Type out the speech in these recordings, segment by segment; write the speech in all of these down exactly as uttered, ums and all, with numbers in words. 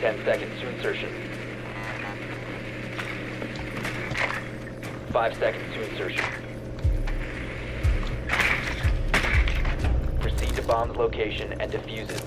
ten seconds to insertion. five seconds to insertion. Proceed to bomb's location and defuse it.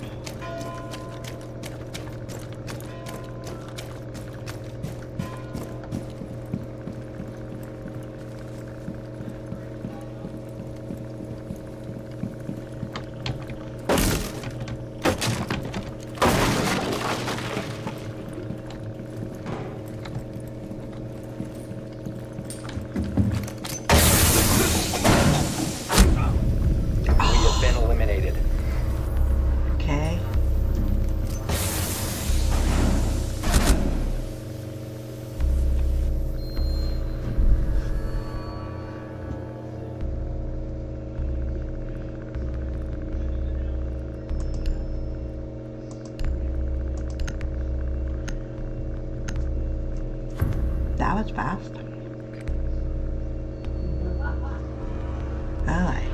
That was fast. Alright.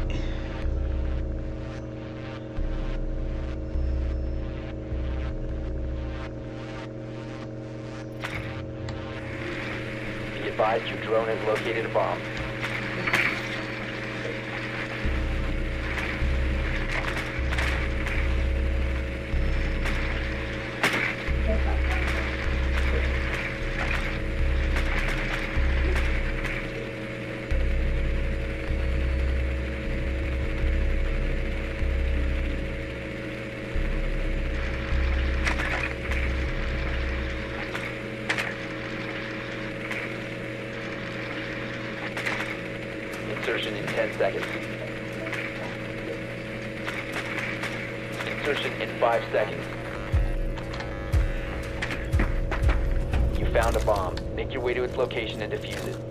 Be advised your drone has located a bomb. Insertion in ten seconds. Insertion in five seconds. You found a bomb. Make your way to its location and defuse it.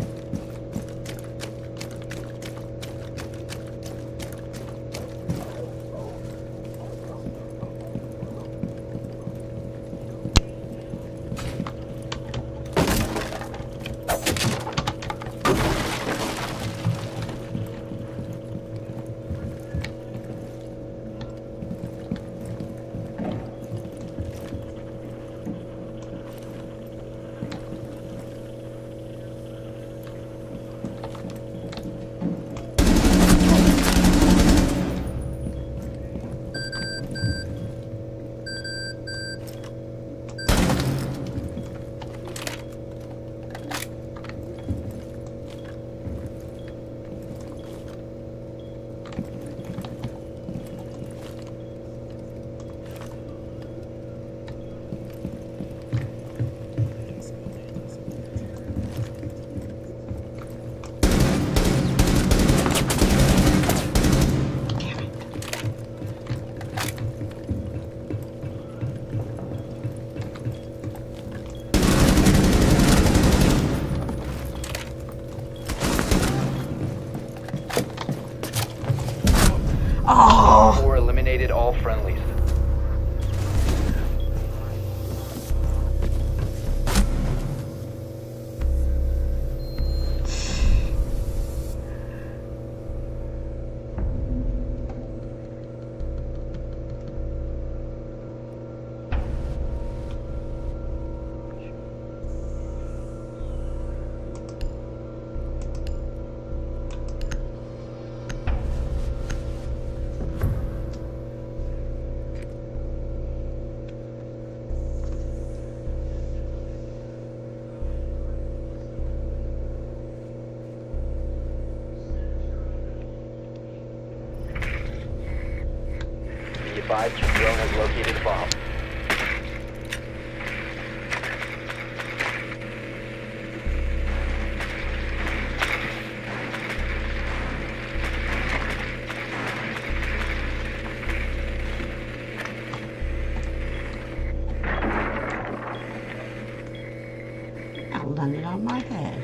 Oh! Or eliminated all friendlies. Be advised your drone has located a bomb. That landed on my head.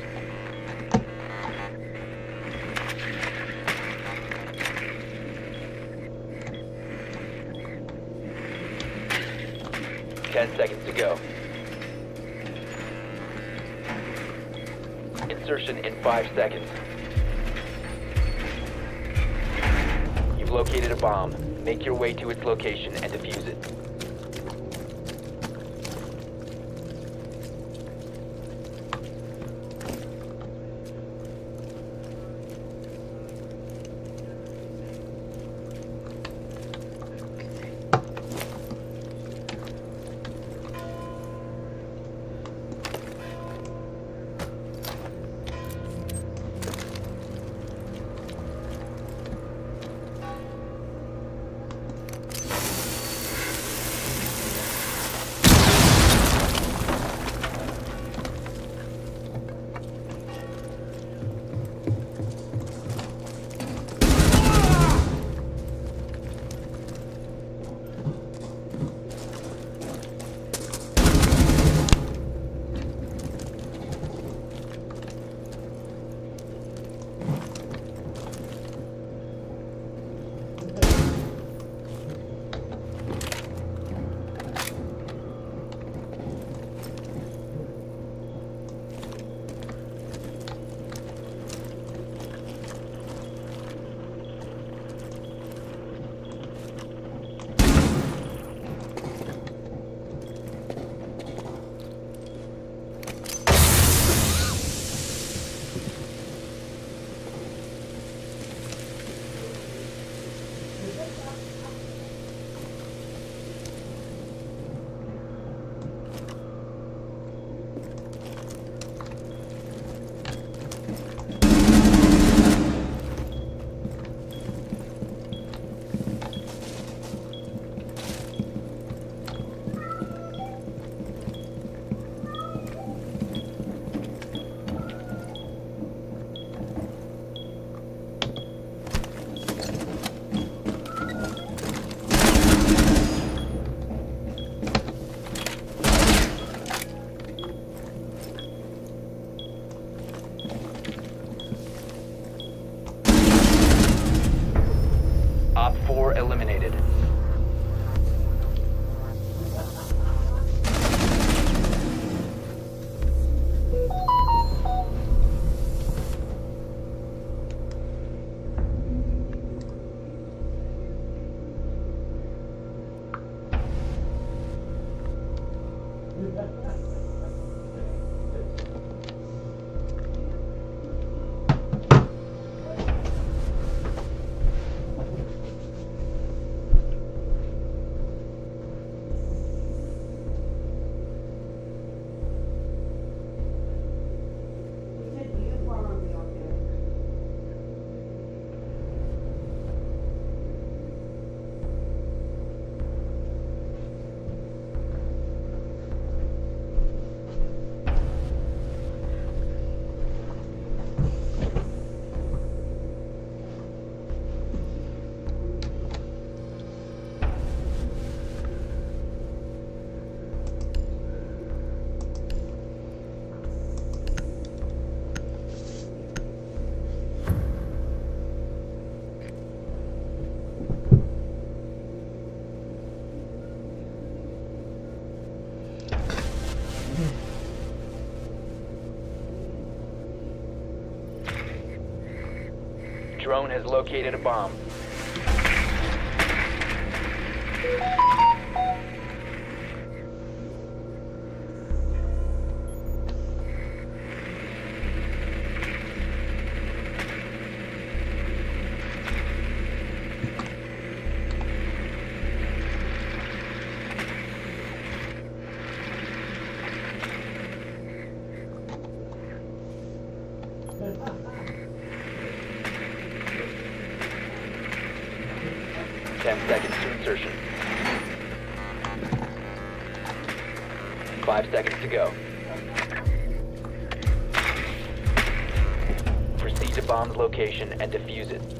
Ten seconds to go. Insertion in five seconds. You've located a bomb. Make your way to its location and defuse it. Op four eliminated. Drone has located a bomb. Ten seconds to insertion. Five seconds to go. Proceed to bomb's location and defuse it.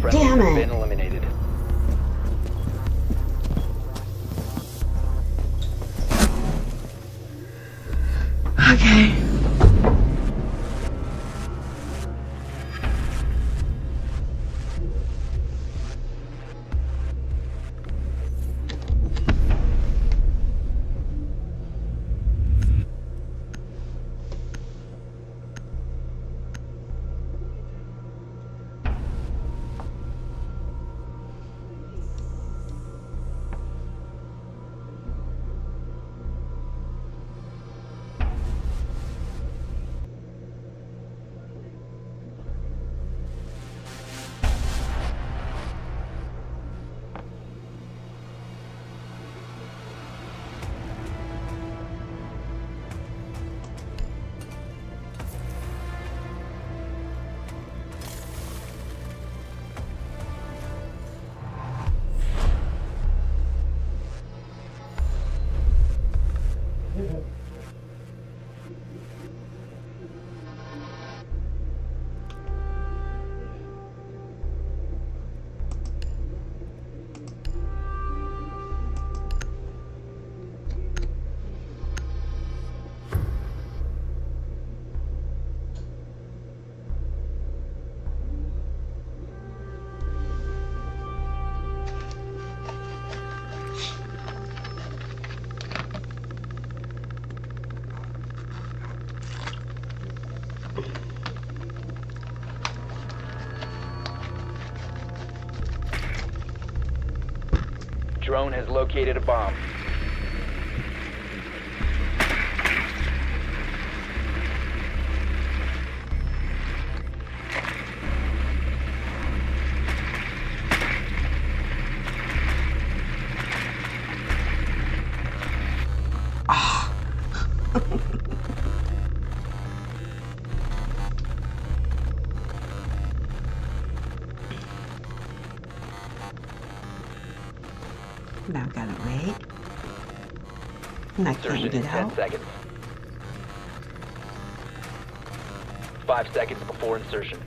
Friendlies Damn have it. been eliminated. Okay. Drone has located a bomb. Now gotta wait. And I can't Insertion in get ten out. seconds. Five seconds before insertion.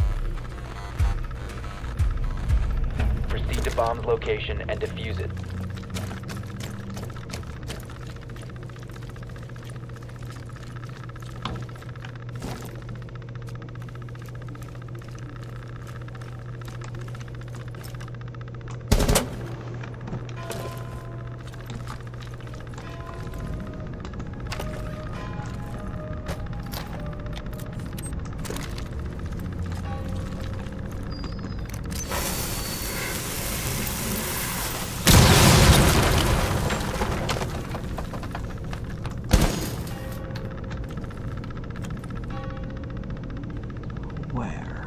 Proceed to bomb's location and defuse it. Where?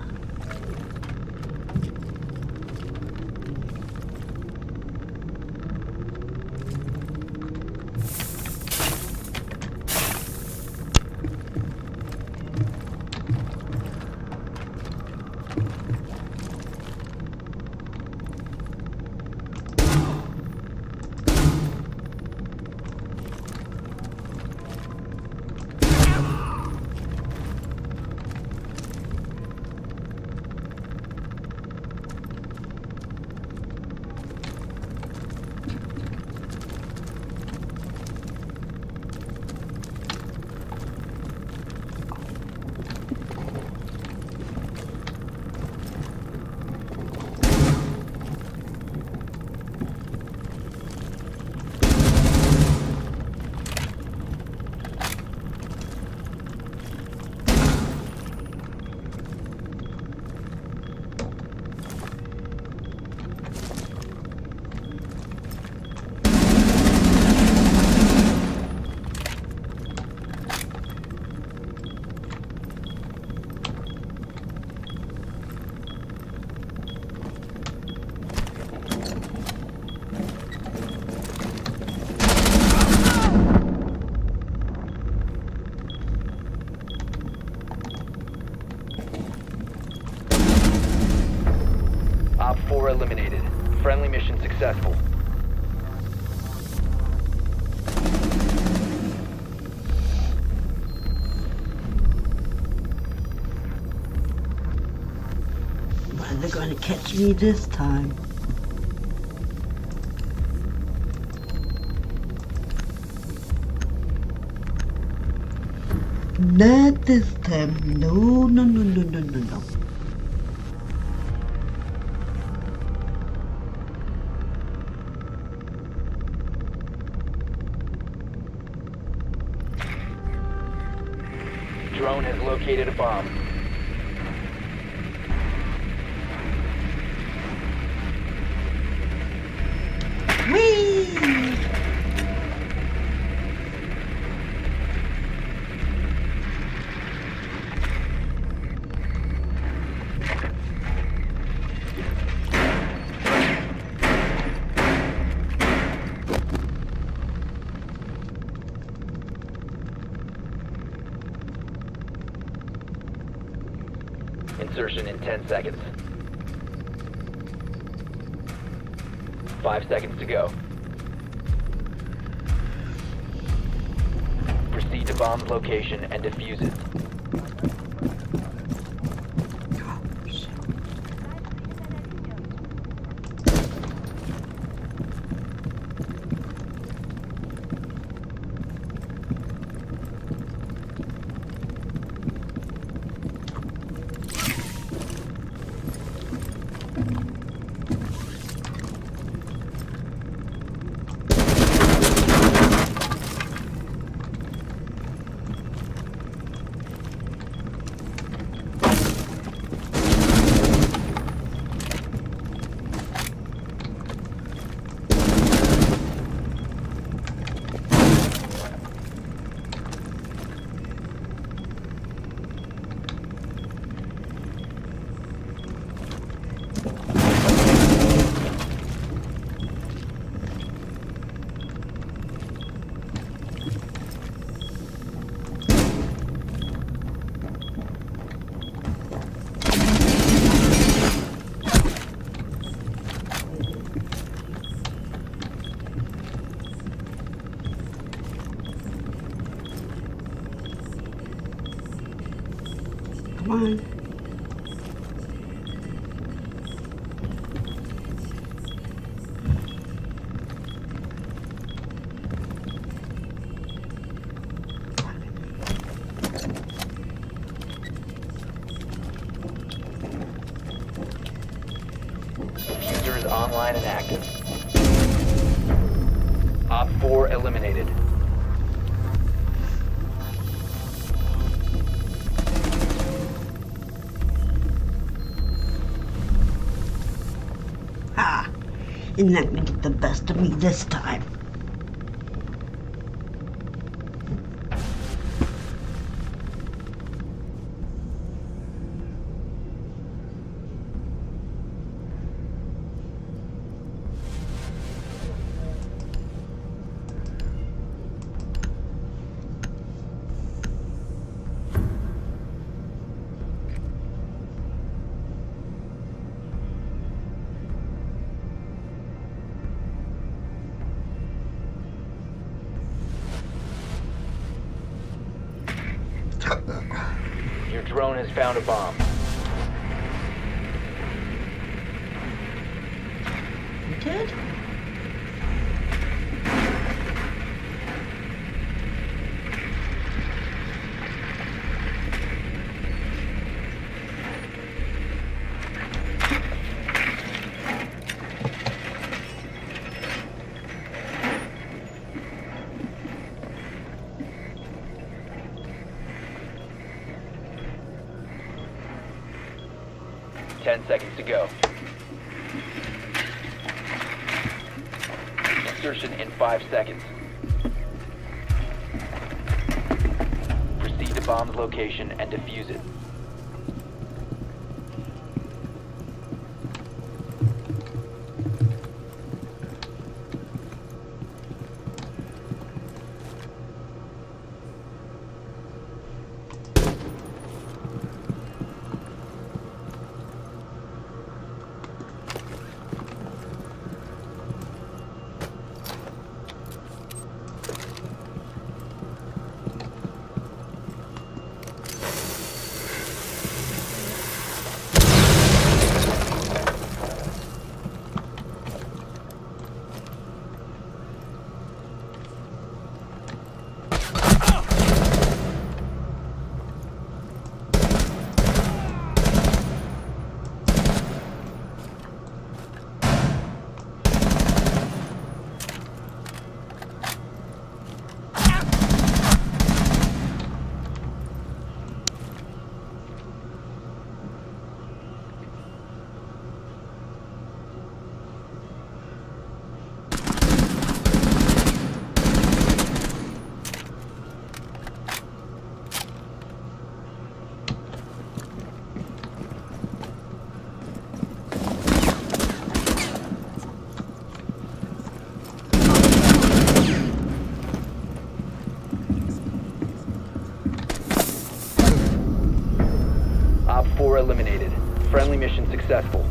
Op four eliminated. Friendly mission successful. When they're going to catch me this time. Not this time. No, no, no, no, no, no, no. Drone has located a bomb. Whee! Insertion in ten seconds. Five seconds to go. Proceed to bomb's location and defuse it. Oh, shit. Come on. Diffuser is online and active. Op four eliminated. Ha! You're not gonna get the best of me this time. Your drone has found a bomb. You did? Ten seconds to go. Insertion in five seconds. Proceed to bomb's location and defuse it. four eliminated. Friendly mission successful.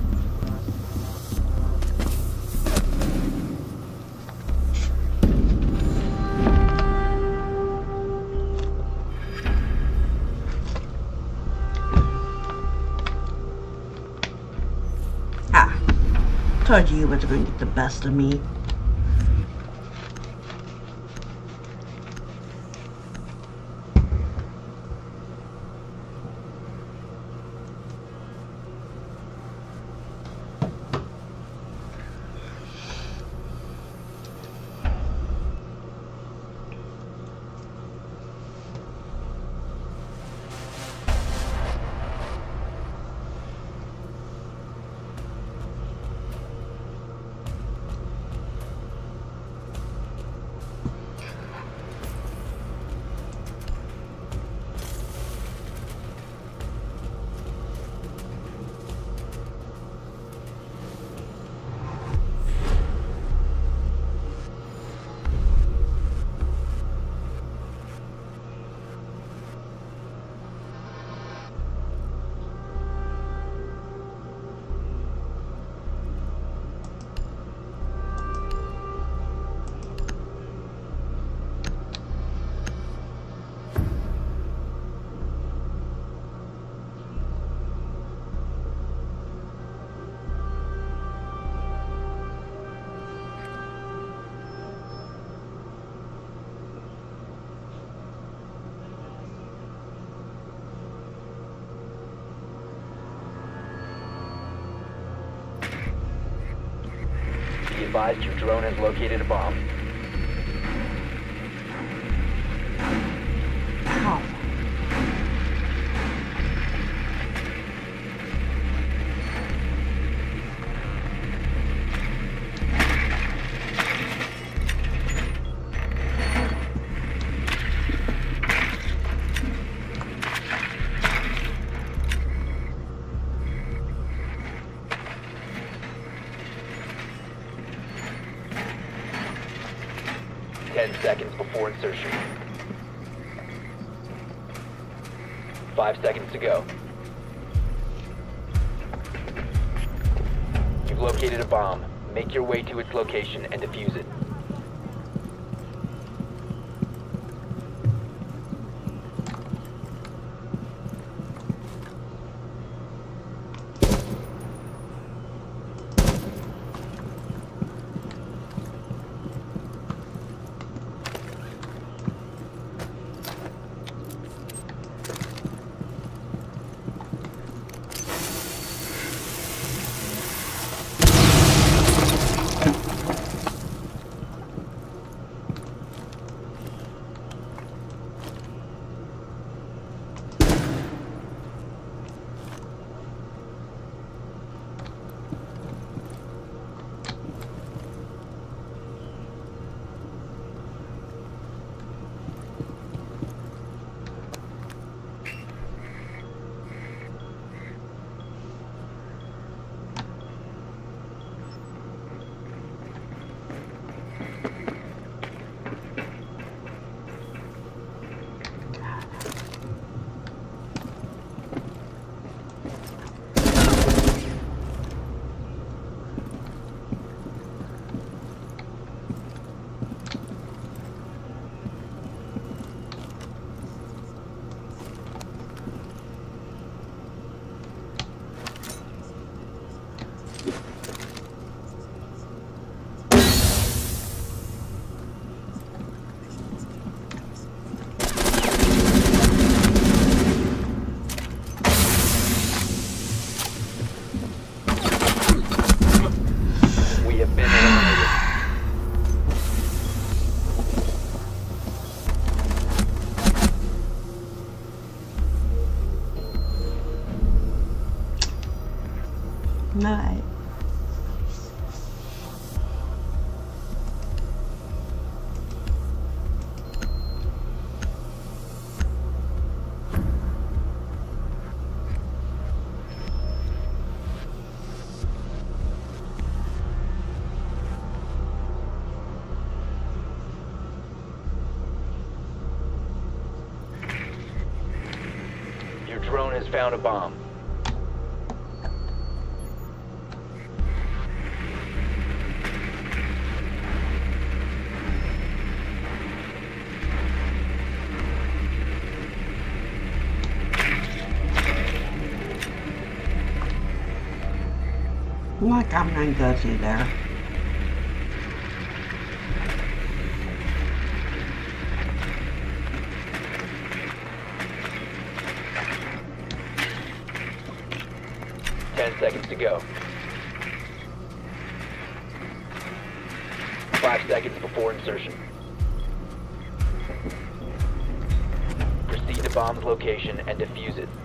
Ah, told you you was going to get the best of me. Be advised your drone has located a bomb. Ow. Ten seconds before insertion. Five seconds to go. You've located a bomb. Make your way to its location and defuse it. Night. Your drone has found a bomb. Hoa cam đang dirty there. Ten seconds to go. Five seconds before insertion. Proceed to bomb's location and defuse it.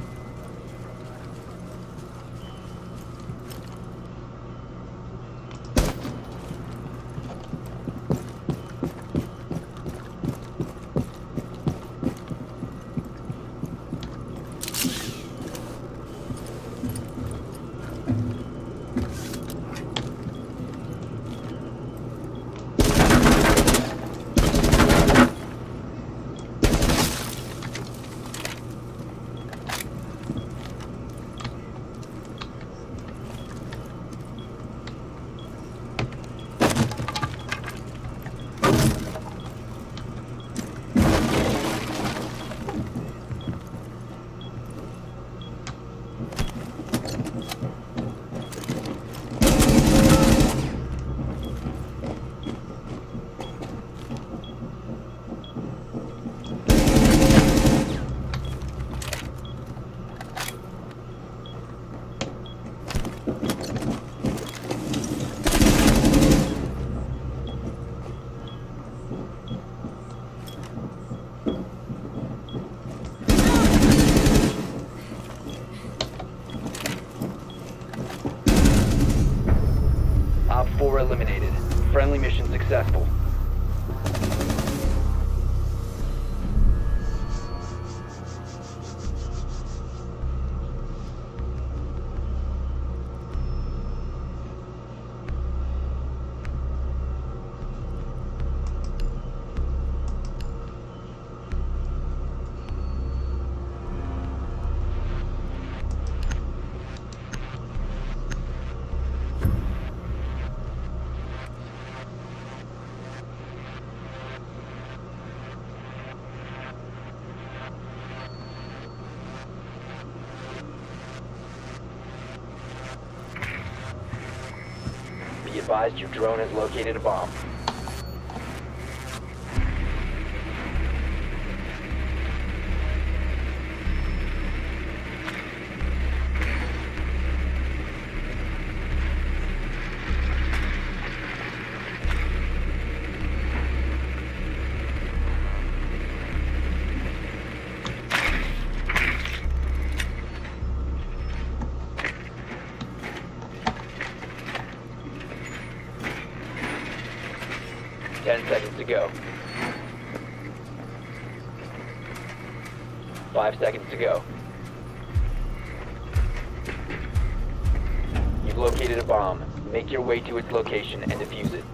Op four eliminated. Friendly mission successful. Be advised your drone has located a bomb. Ten seconds to go. Five seconds to go. You've located a bomb. Make your way to its location and defuse it.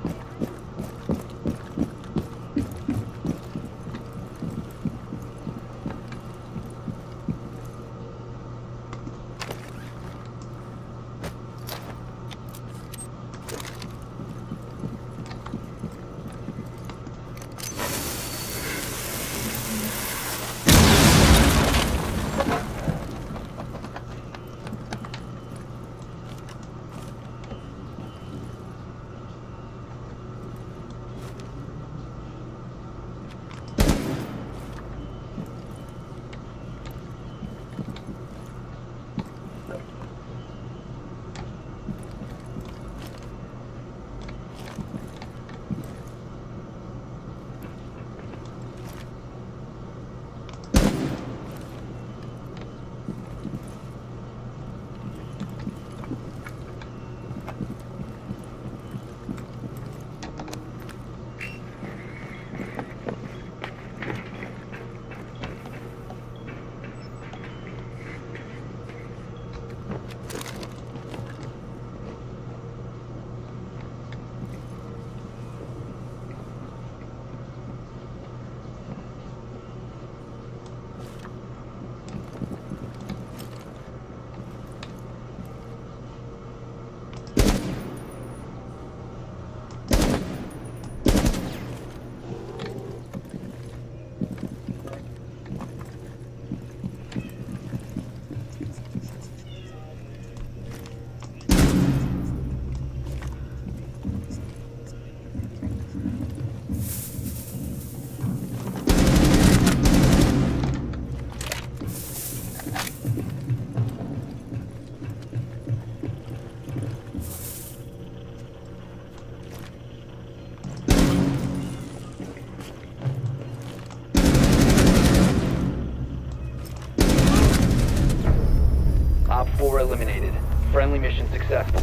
Op four eliminated. Friendly mission successful.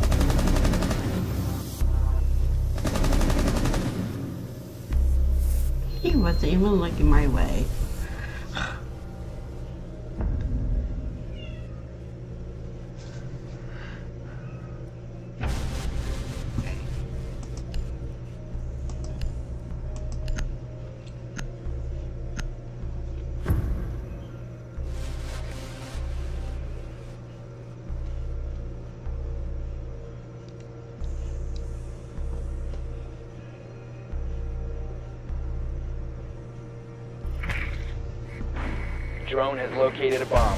He wasn't even looking my way. Drone has located a bomb.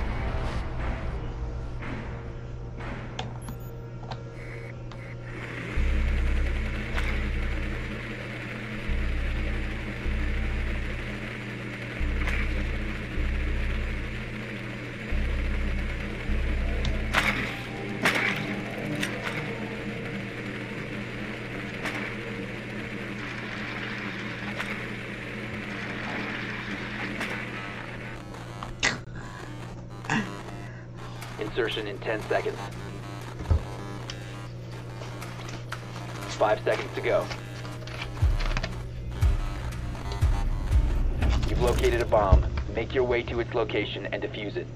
Insertion in ten seconds. Five seconds to go. You've located a bomb. Make your way to its location and defuse it.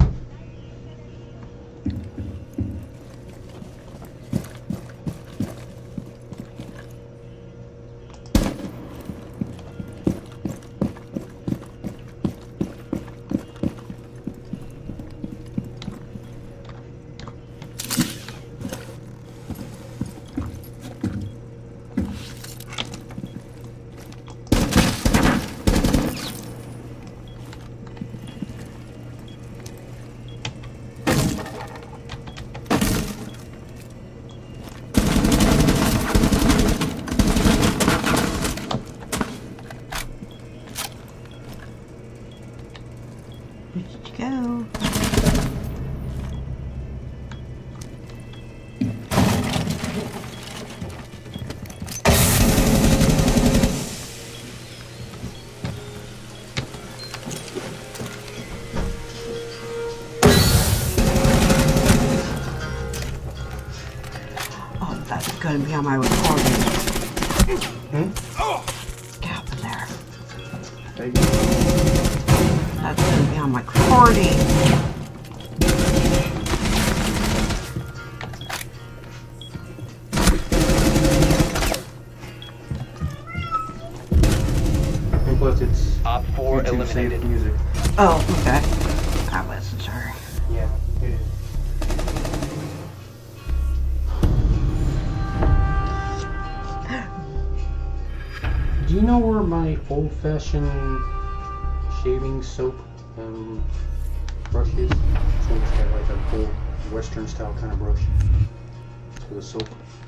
Where did you go? Oh, that's gonna be on my recording. Hmm? Get up there. There you go. That's gonna be on my recording. And plus it's Op four YouTube eliminated. safe music. Oh, okay. I wasn't sure. Yeah, it is. Do you know where my old-fashioned shaving soap um, brush is? It's one that's got like a old Western style kind of brush for the soap.